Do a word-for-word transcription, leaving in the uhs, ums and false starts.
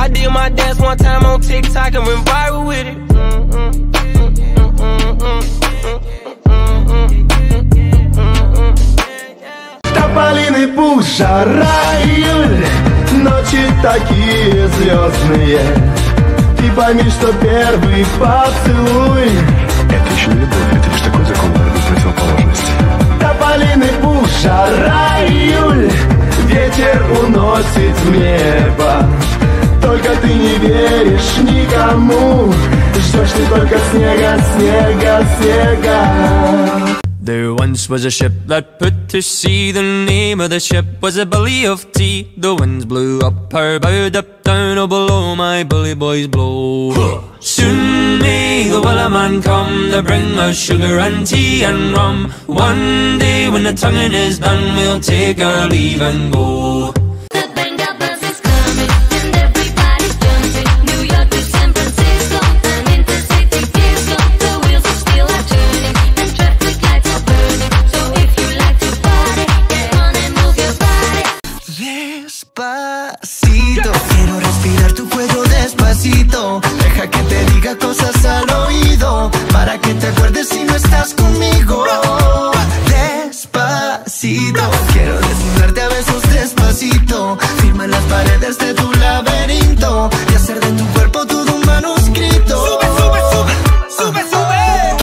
I did my dance one time on TikTok and went viral with it. Тополиный пух, жара, июль, ночи такие звездные. Ты пойми, что первый поцелуй — это еще не любовь, это лишь такой закон борьбы противоположности. Тополиный пух, жара, июль, ветер уносит в небо. Только ты не веришь никому, ждешь ты только снега, снега, снега. There once was a ship that put to sea. The name of the ship was a Billy of Tea. The winds blew up her bow, up down, oh below my bully boys blow. Soon may the Wellerman come to bring us sugar and tea and rum. One day when the tonguing is done, we'll take our leave and go. Despacito, quiero respirar tu cuello despacito. Deja que te diga cosas al oído para que te acuerdes.